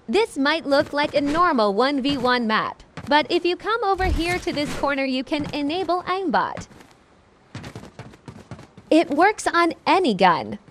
This might look like a normal 1v1 map, but if you come over here to this corner, you can enable aimbot. It works on any gun,